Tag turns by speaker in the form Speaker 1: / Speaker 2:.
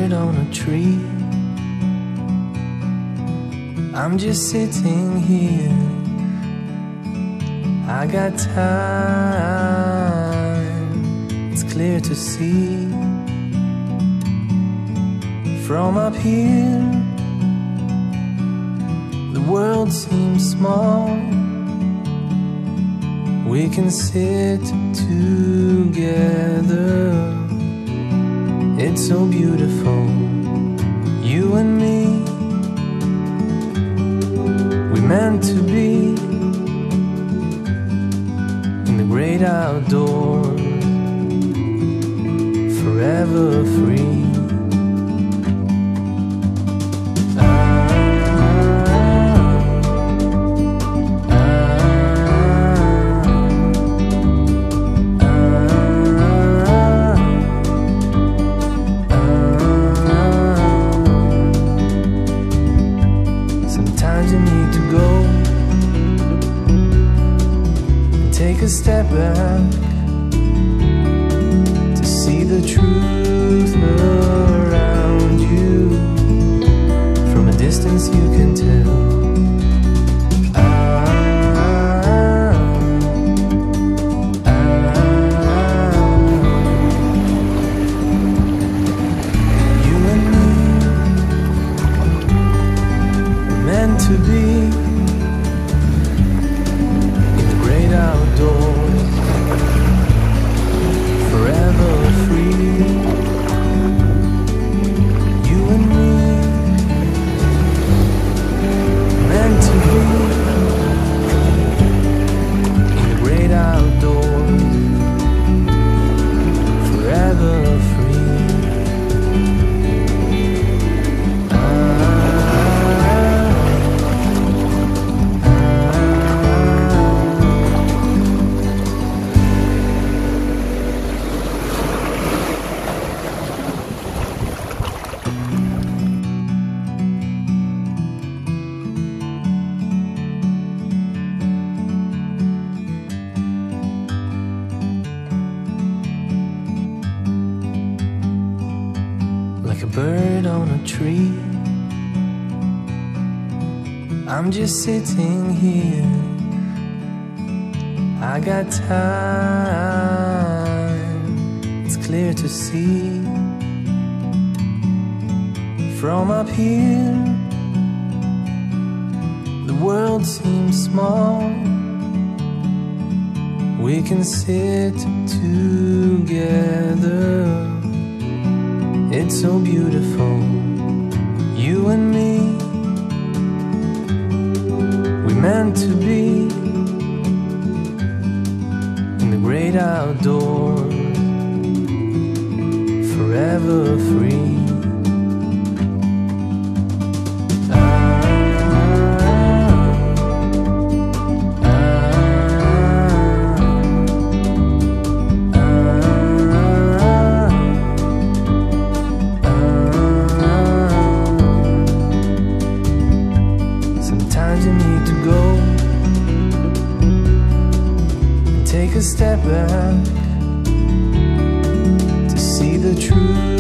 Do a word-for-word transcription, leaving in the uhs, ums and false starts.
Speaker 1: bird on a tree. I'm just sitting here. I got time, it's clear to see. From up here, the world seems small. We can sit together. It's so beautiful, you and me. We meant to be in the great outdoors, forever free. Take a step back to see the truth around you. From a distance you can tell. Ah, ah, you and me were meant to be outdoors, forever free. You and me, meant to be in the great outdoors, forever free. Like a bird on a tree, I'm just sitting here. I got time, it's clear to see. From up here, the world seems small. We can sit together. It's so beautiful, you and me. We meant to be in the great outdoors, forever free. Sometimes you need to go and take a step back to see the truth